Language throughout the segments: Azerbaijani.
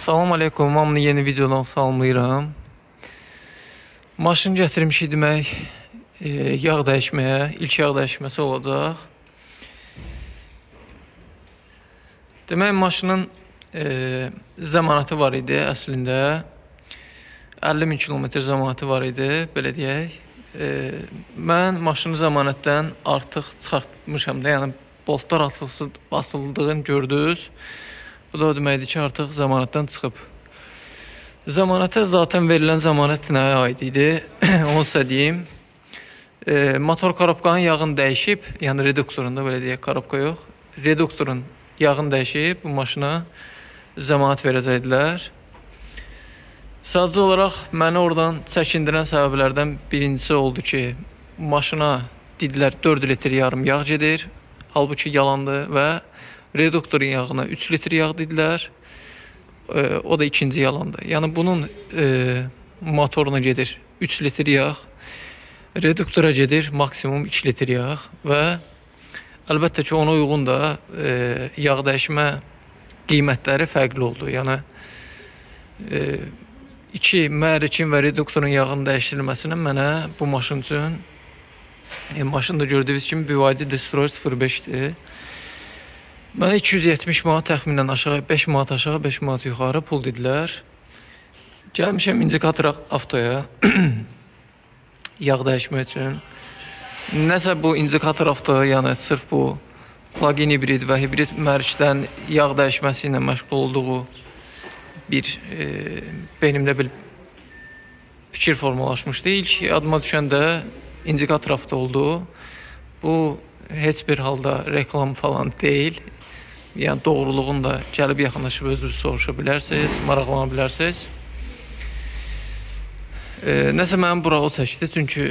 Salam aleykum, hamını yeni videodan salamlayıram. Maşın gətirmişik demək, yağ dəyişməyə, ilk yağ dəyişməsi olacaq. Demək, maşının zəmanəti var idi əslində. 50.000 kilometr zəmanəti var idi, belə deyək. Mən maşını zəmanətdən artıq çıxartmışam da, yəni boltlar basıldığını gördünüz. Bu da o deməkdir ki, artıq zəmanətdən çıxıb. Zəmanətə zaten verilən zəmanət nəyə aid idi? Onu sizə deyim. Motor korobkanın yağını dəyişib, yəni reduktorunda belə deyək, korobka yox. Reduktorun yağını dəyişib, bu maşına zəmanət verəcəkdilər. Sadəcə olaraq məni oradan çəkindirən səbəblərdən birincisi oldu ki, maşına dedilər 4 litr yarım yağ gedir. Halbuki yalandır və reduktorun yağına 3 litr yağ dedilər. O da ikinci yalandır. Yəni bunun motoruna gedir 3 litr yağ. Reduktora gedir maksimum 2 litr yağ və əlbəttə ki, ona uyğun da yağ dəyişmə qiymətləri fərqli oldu. Yəni mühərrikin və reduktorun yağının dəyişdirilməsinin mənə bu maşın üçün maşın da gördüyünüz kimi BYD Destroyer 05-dir. Mənə 270 manat təxminən aşağı, 5 manat aşağı, 5 manat yuxarı pul dedilər. Gəlmişəm indikator avtoya yağ dəyişmək üçün. Nəsə bu indikator avto, yəni sırf bu plug-in hibrid və hibrid mühərrikdən yağ dəyişməsi ilə məşğul olduğu bir beynimdə bir fikir formalaşmışdı. İlk adıma düşəndə indikator avto oldu. Bu heç bir halda reklam falan deyil. Yəni doğruluğunu da gəlib yaxınlaşıb özünüz soruşa bilərsiniz, maraqlana bilərsiniz. Nəsə mənim burağı çəkdi, çünki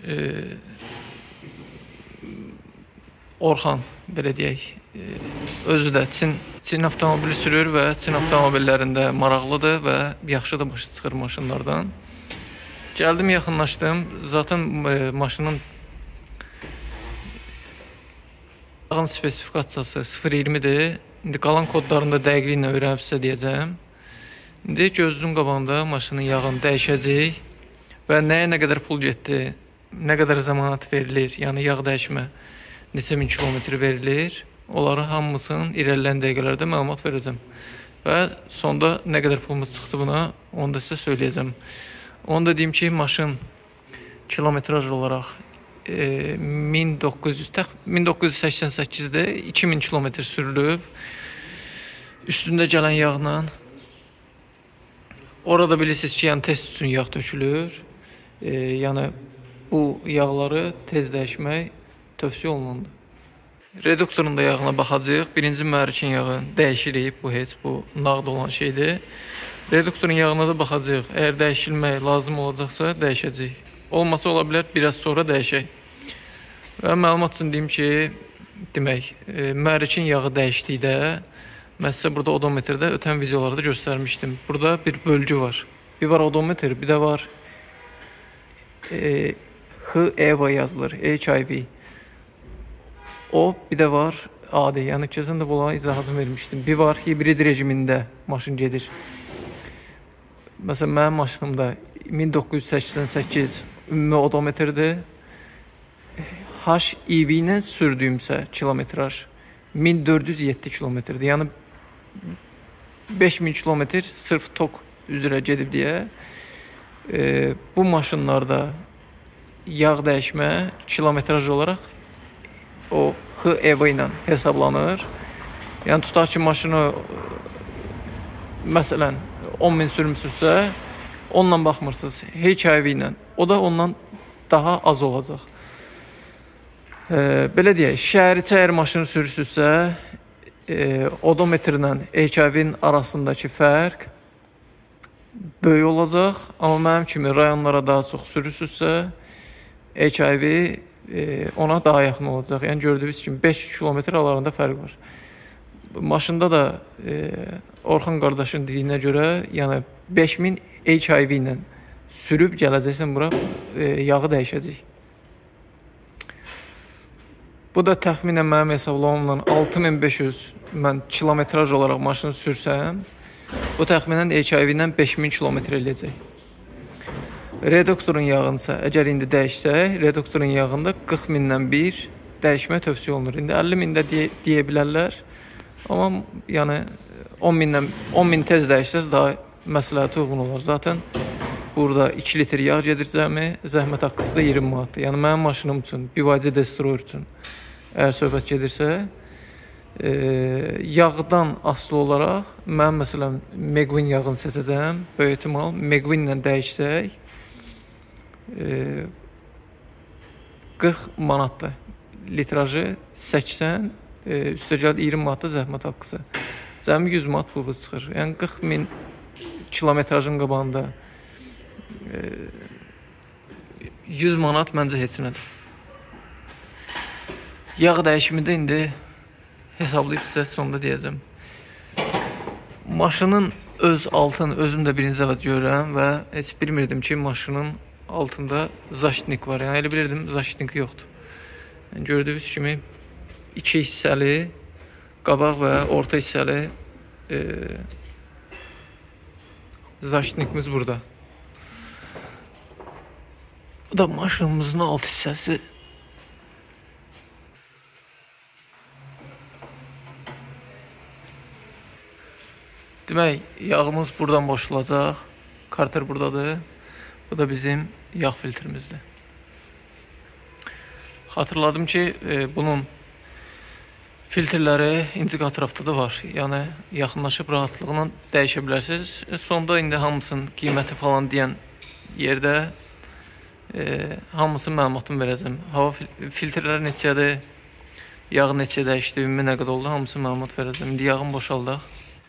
Orxan, belə deyək, özü də Çin avtomobili sürür və Çin avtomobillərində maraqlıdır və yaxşı da başa çıxır maşınlardan. Gəldim, yaxınlaşdım. Zaten maşının yağın spesifikasiyası 0.20-dir. İndi qalan kodlarında dəqiqliklə öyrənib sizə deyəcəm. İndi gözünün qabağında maşının yağını dəyişəcək və nəyə nə qədər pul getdi, nə qədər zəmanət verilir, yəni yağ dəyişmə neçə min kilometr verilir. Onların hamısının irəliləyən dəqiqələrdə məlumat verəcəm. Və sonda nə qədər pulumuz çıxdı buna, onu da sizə söyləyəcəm. Onu da deyim ki, maşın kilometraj olaraq 1988-də 2000 kilometr sürülüb. Üstündə gələn yağla. Orada bilirsiniz ki, yəni test üçün yağ tökülür. Yəni bu yağları tez dəyişmək tövsiyə olunandır. Reduktorun da yağına baxacağıq. Birinci mühərrikin yağı dəyişirik. Bu nağd olan şeydir. Reduktorun yağına da baxacağıq. Əgər dəyişilmək lazım olacaqsa dəyişəcək. Olmasa ola bilər, biraz sonra dəyişək. Və məlumat üçün deyim ki, demək, mühərrikin yağı dəyişdikdə, mən sizə burada odometrdə ötən videolarda göstərmişdim. Burada bir bölgü var. Bir var odometr, bir də var HEV yazılır, HIV. O, bir də var AD, yəni kesin də buna izahatını vermişdim. Bir var hibrid rejimində maşın gedir. Məsələn, mənim maşınımda 1988 ümumi odometrdir. HEV ilə sürdüyümsə kilometraj 1407 kilometrdir. Yəni 5000 kilometr sırf tok üzrə gedib deyə. Bu maşınlarda yağ dəyişmə kilometraj olaraq o HEV ilə hesablanır. Yəni tutaq ki, maşını məsələn 10.000 sürmüsünüzsə, onunla baxmırsınız, HIV ilə. O da ondan daha az olacaq. Belə deyək, şəhər içi əgər maşını sürürsünüzsə, odometrlə HIV-in arasındakı fərq böyük olacaq. Amma mənim kimi rayonlara daha çox sürürsünüzsə, HIV ona daha yaxın olacaq. Yəni gördüyünüz kimi 500 kilometr aralarında fərq var. Maşında da Orxan qardaşın dediyinə görə, yəni 5000 HIV ilə sürüb gələcəksən bura, yağı dəyişəcək. Bu da təxminən mənim hesablamamla 6500 mən kilometraj olaraq maşını sürsəm, Bu təxminən 2 ay ilə 5000 kilometr eləyəcək. Reduktorun yağını isə əgər indi dəyişsək, reduktorun yağında 40 mindən bir dəyişmə tövsiyə olunur. İndi 50 min də deyə bilərlər. Amma yəni 10 min tez dəyişsəz daha məsləhətə uyğun olar. Zaten burada 2 litr yağ gedir cəmi, zəhmət haqqısı da 20 manatdır. Yəni mənim maşınım üçün, BYD Destroyer üçün əgər söhbət gedirsə, yağdan asılı olaraq mən məsələn Megwin yağını seçəcəm. Böyük ehtimal Megwin ilə dəyişsək 40 manatdır. Litrajı 80, üstəgəl 20 manatdır zəhmət haqqısı. Cəmi 100 manat pulumuz çıxır. Yəni 40 min kilometrajın qabağında 100 manat məncə heç nədir. Yağ dəyişimi də indi hesablayıb sizə sonunda deyəcəm. Maşının öz altını özüm də birinci dəfə görürəm və heç bilmirdim ki, maşının altında zaşitnik var. Yəni elə bilirdim zaşitnik yoxdur. Yəni, gördüyünüz kimi 2 hissəli qabaq və orta hissəli zaşitnikimiz burada. Bu da maşınımızın alt hissəsi. Demək, yağımız buradan boşulacaq. Karter buradadır. Bu da bizim yağ filtrimizdir. Xatırladım ki, bunun filtrləri indikatorda da var. Yəni, yaxınlaşıb rahatlıqla dəyişə bilərsiniz. Sonda indi hamısının qiyməti falan deyən yerdə hamısının məlumatını verəcəm. Hava filtrləri neçədir, yağ neçə dəyişdi, ümumi nə qədər oldu, hamısını məlumat verəcəm. İndi yağını boşaldaq.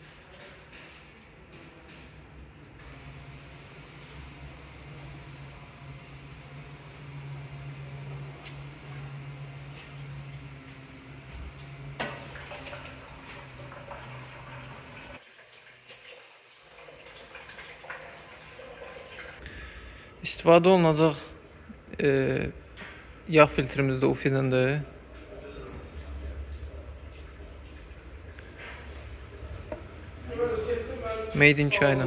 İstifadə olunacaq yağ filtrimiz də UFI-dəndir. Made in China.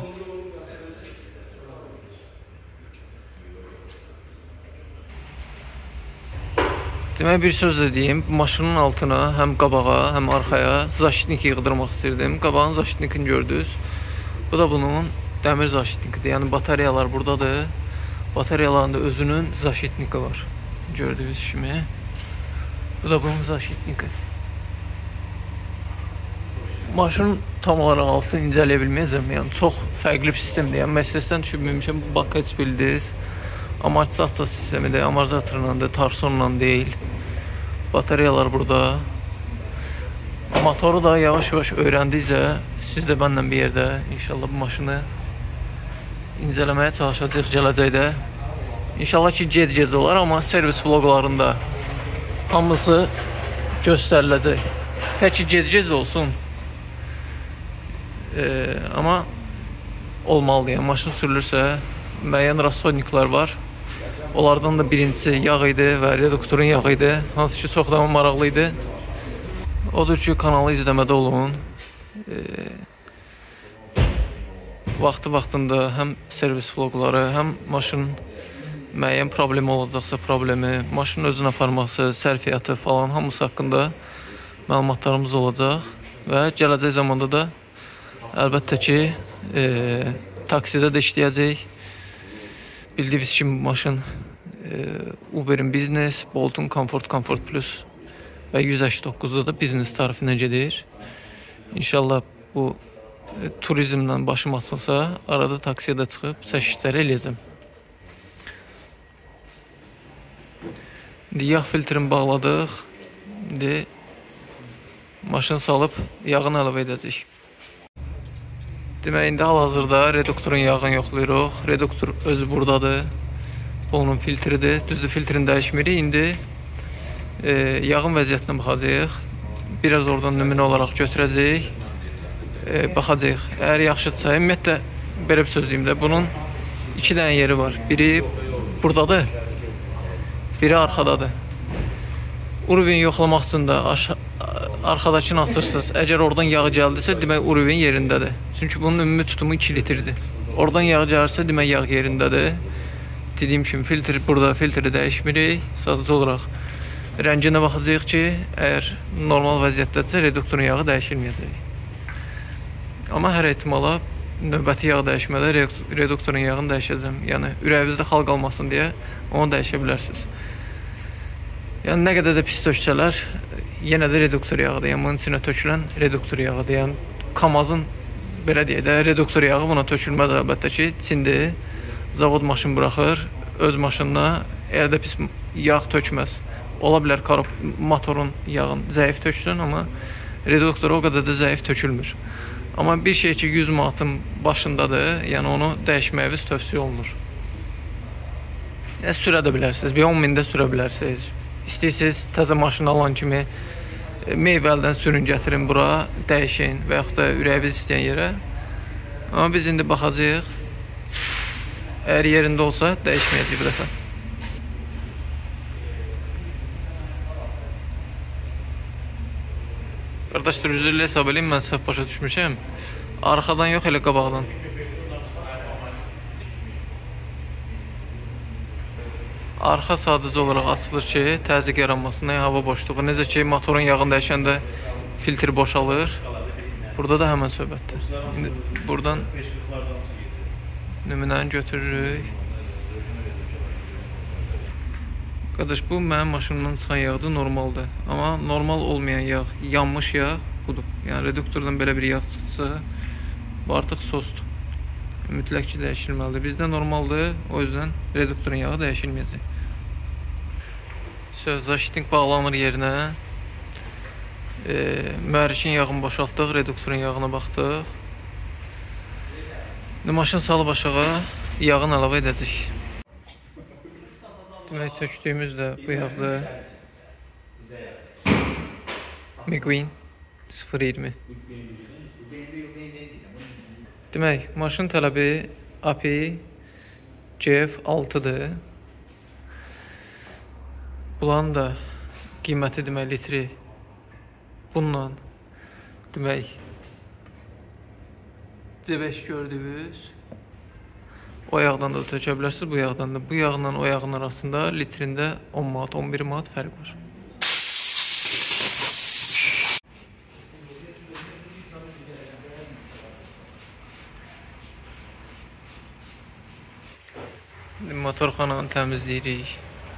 Demək, bir söz də deyim, maşının altına həm qabağa, həm arxaya zaşitnik yığdırmaq istirdim. Qabağın zaşitnikini gördünüz. Bu da bunun dəmir zaşitnikidir. Yəni batareyalar buradadır. Batareyalarında özünün zaşitniki var. Gördüyünüz kimi. Bu da bunun zaşitniki. Maşın tam olaraq altını incələyə bilməyəcəm. Yəni çox fərqli bir sistemdir. Yəni Mercedes-dən düşünmüşəm, bu bakı heç bildiniz. Amortizasiya sistemidir, amortizatorla, tarsonla deyil. Batareyalar burada. Motoru da yavaş-yavaş öyrəndikcə siz də mənlə bir yerdə inşallah bu maşını incələməyə çalışacaq gələcəkdə. İnşallah ki, gec-gec olar, amma servis vloglarında hamısı göstəriləcək. Tək ki, gec-gec olsun. Amma olmalıdır. Yəni, maşın sürülürsə, müəyyən rasxodniklər var. Onlardan da birincisi yağ idi və reduktorun yağı idi. Hansı ki, çox da maraqlı idi. Odur ki, kanalı izləmədə olun. Vaxtı-vaxtında həm servis vlogları, həm maşın müəyyən problemi olacaqsa problemi, maşının özünü aparması, sərfiyyatı falan hamısı haqqında məlumatlarımız olacaq. Və gələcək zamanda da əlbəttə ki, taksidə də işləyəcək. Bildiyiniz kimi maşın Uber'in Business, Bolt'un Comfort Plus və 189'da da biznes tarifinə gedir. İnşallah bu turizmlə başım açılsa, arada taksiyə də çıxıb çəkişləri eləyəcəm. İndi yağ filtrini bağladıq. İndi maşın salıb yağını əlavə edəcək. Demək, indi hal-hazırda reduktorun yağını yoxlayırıq. Reduktor özü buradadır. Onun filtridir. Düzdür, filtrini dəyişmirik. İndi yağın vəziyyətinə baxacaq. Biraz oradan nümunə olaraq götürəcək. Baxacaq. Əgər yaxşıdsa, ümumiyyətlə belə bir söz deyim də, bunun 2 dənə yeri var. Biri buradadır, biri arxadadır. Urvin yoxlamaq üçün də arxadakını açırsınız. Əgər oradan yağı gəldisə, demək urvin yerindədir. Çünki bunun ümumi tutumu 2 litrdir. Oradan yağ gəlirsə, demək yağ yerindədir. Dediyim kimi filtr burada, filtri dəyişmirik. Sadəcə olaraq rənginə baxacağıq ki, əgər normal vəziyyətdədirsə, reduktorun yağı dəyişilməyəcək. Amma hər ehtimala növbəti yağ dəyişmədə reduktorun yağını dəyişəcəm. Yəni ürəyinizdə xal qalmasın deyə onu dəyişə bilərsiniz. Yəni nə qədər də pis töksələr, yenə də reduktor yağıdır. Yəni bunun içinə tökülən reduktor yağıdır. Yəni Kamazın belə deyək də reduktor yağı buna tökülməz əlbəttə ki, Çindir. Zavod maşın buraxır, öz maşınına elə də pis yağ tökməz. Ola bilər motorun yağın zəif töksün, amma reduktor o qədər də zəif tökülmür. Amma bir şey ki 100 manatın başındadır, yəni onu dəyişməyiniz tövsiyə olunur. Sürə də bilərsiniz, bir 10 mində sürə bilərsiniz. İstəyirsiniz təzə maşın alan kimi meyvəldən sürün gətirin bura, dəyişin və yaxud da ürəyiniz istəyən yerə. Amma biz indi baxacağıq. Əgər yerində olsa, dəyişməyəcək bir dəfə. Qardaşlar, üzrlə hesab edeyim, mən səhv başa düşmüşəm. Arxadan yox, elə qabaqdan. Arxa sadəcə olaraq açılır ki, təzyiq yaranmasına, hava boşluğu. Necə ki, motorun yağını dəyişəndə filtr boşalır. Burada da həmən söhbətdir. Buradan nümunəni götürürük. Qardaş, bu mənim maşınımdan çıxan yağdır, normaldır. Amma normal olmayan yağ, yanmış yağ budur. Yəni reduktordan belə bir yağ çıxsa, bu artıq sosdur. Mütləq ki, dəyişilməlidir. Bizdə normaldır, o yüzden reduktorun yağı dəyişilməyəcək. Zaşitnik bağlanır yerinə. Mühərrikin yağını boşaltdıq, reduktorun yağına baxdıq. Maşın salıb aşağı, yağını əlavə edəcək. Demək, tökdüyümüz də bu yağdır. McQueen 0.20. Demək, maşın tələbi API GF6-dır. Bunların da qiyməti demək litri bununla demək C5 gördüyünüz o yağdan da tökə bilərsiniz, bu yağdan da. Bu yağla o yağın arasında litrində 10 manat, 11 manat fərq var. Motorxananı təmizləyirik.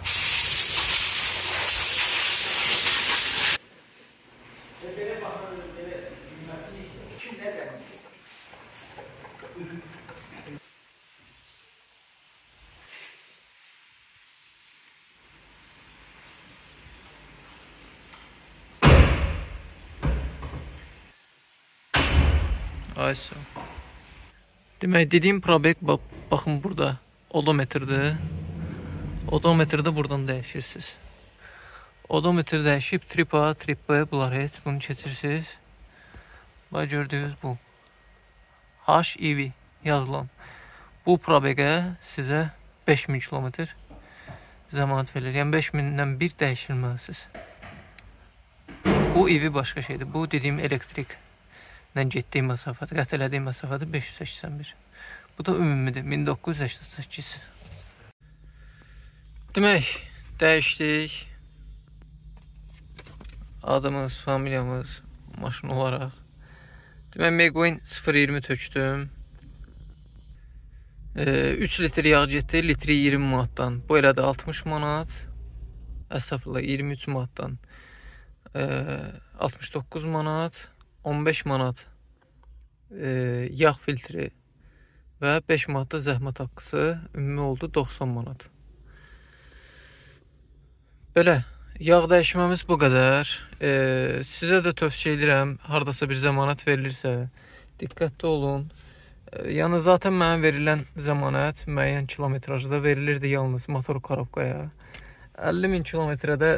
Ayso. Demək, dediyim probek baxın burada odometrdir. Odometrdə buradan dəyişirsiniz. Odometr dəyişib trip A, trip B, bunlar heç bunu keçirsiniz. Bax, gördüyünüz bu HEV yazılan bu probegə sizə 5000 kilometr zəmanət verir. Yəni 5000-dən bir dəyişilməlisiniz. Bu EV başqa şeydir. Bu dediyim elektrik getdiyim məsafədir, qət elədiyim məsafədir 581. Bu da ümumidir, 1988. Demək, dəyişdik. Adımız, familiyamız, maşın olaraq. Demək, McQueen 0.20 tökdüm. 3 litr yağ getdi, litri 20 manatdan. Bu elədi 60 manat. Əsəflə 23 manatdan 69 manat. 15 manat yağ filtri və 5 manat da zəhmət haqqısı, ümumi oldu 90 manat. Belə, yağ dəyişməmiz bu qədər. Sizə də tövsiyə edirəm, haradasa bir zəmanət verilirsə, diqqətli olun. Yəni, zaten mənə verilən zəmanət müəyyən kilometrajda verilirdi yalnız motor korobkaya. 50.000 kilometrədə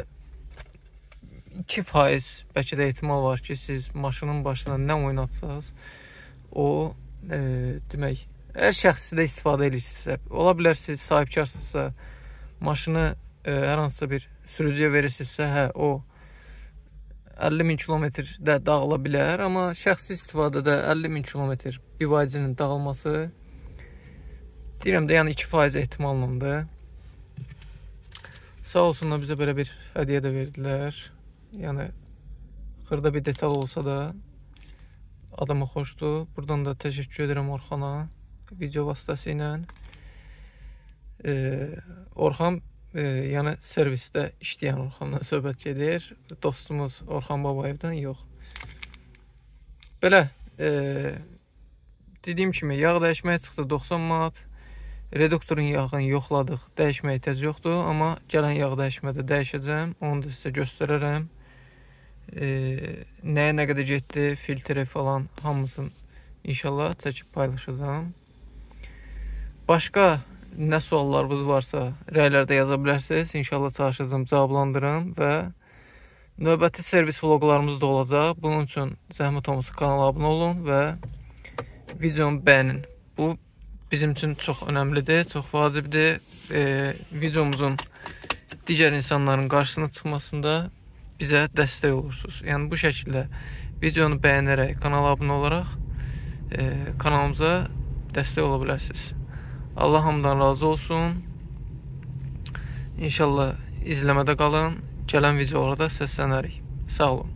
2% bəlkə də ehtimal var ki, siz maşının başına nə oynatsınız, o demək, hər şəxsi də istifadə edirsinizsə, ola bilər siz sahibkarsınızsa, maşını hər hansısa bir sürücüyə verirsinizsə, hə, o 50.000 kilometrdə dağıla bilər, amma şəxsi istifadədə 50.000 kilometr BYD-nin dağılması deyirəm də, yəni 2% ehtimallandır. Sağ olsunlar bizə belə bir hədiyyə də verdilər. Yəni xırda bir detal olsa da adama xoşdur. Buradan da təşəkkür edirəm Orxana video vasitəsilə. Orxan yəni servisdə işləyən Orxandan söhbət gedir. Dostumuz Orxan Babayevdən yox. Belə dediyim kimi yağ dəyişməyə çıxdı 90 manat. Reduktorun yağını yoxladıq. Dəyişməyə ehtiyac yoxdur, amma gələn yağ dəyişmədə dəyişəcəm. Onu da sizə göstərərəm. Nəyə nə qədər getdi, filtre falan hamısını inşallah çəkib paylaşacağım. Başqa nə suallarınız varsa rəylərdə yaza bilərsiniz. İnşallah çalışacağım cavablandırım və növbəti servis vloqlarımız da olacaq. Bunun üçün zəhmət olmasa kanala abunə olun və videonu bəyənin. Bu bizim üçün çox önəmlidir, çox vacibdir. Videomuzun digər insanların qarşısına çıxmasında bizə dəstək olursunuz. Yəni bu şəkildə videonu bəyənərək, kanala abunə olaraq kanalımıza dəstək ola bilərsiniz. Allah hamıdan razı olsun. İnşallah izləmədə qalın. Gələn videolarda səslənərik. Sağ olun.